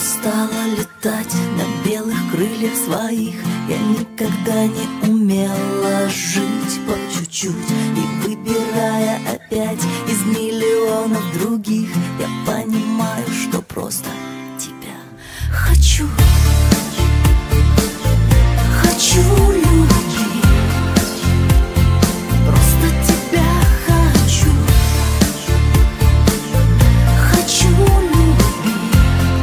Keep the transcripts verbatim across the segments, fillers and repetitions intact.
устала летать на белых крыльях своих. Я никогда не умела жить по чуть-чуть. И выбирая опять из миллионов других, я понимаю, что просто тебя хочу. Хочу любить, просто тебя хочу. Хочу любить.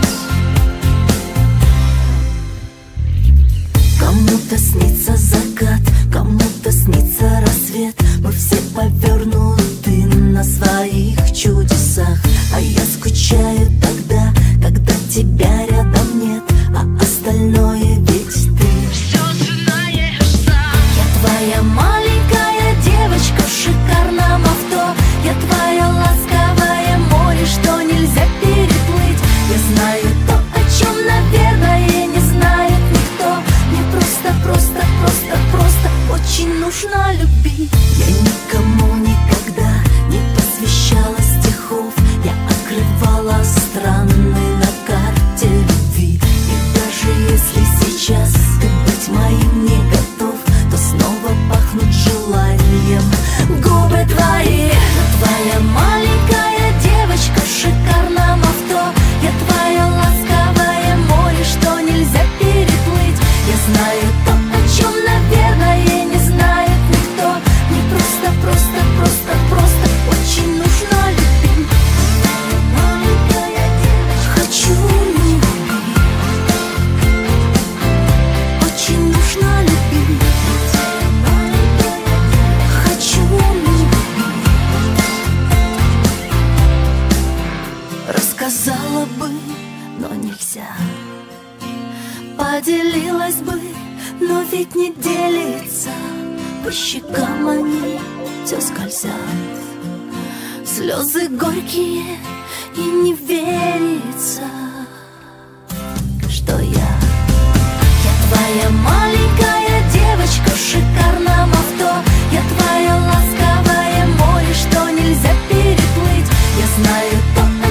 Кому-то снится закат, кому-то снится рассвет. Мы все повернуты на своих чудесах. А я скучаю тогда, когда тебя рядом нет, а остальное ведь ты все знаешь сам. Я твоя маленькая девочка в шикарном авто. Я твоя ласковое море, что нельзя переплыть. Я знаю то, о чем, наверное, не знает никто. Мне просто, просто, просто, просто очень нужно любить. Я никому никогда не посвящала стихов. Я открывала страны на карте любви. И даже если сейчас ты быть моим не готов, то снова пахнут желанием губы твои. Я твоя маленькая девочка в шикарном авто. Я твоя ласковое море, что нельзя переплыть. Я знаю то, о чем, наверное, не знает никто. Мне просто, просто, просто, просто очень нужно любить. Хочу любить. Очень нужно любить. Хочу любить. Рассказала бы, но нельзя. Поделилась бы, но ведь не делится. По щекам они все скользят. Слезы горькие, и не верится, что я Я твоя маленькая девочка в шикарном авто. Я твоя ласковое море, что нельзя переплыть. Я знаю то,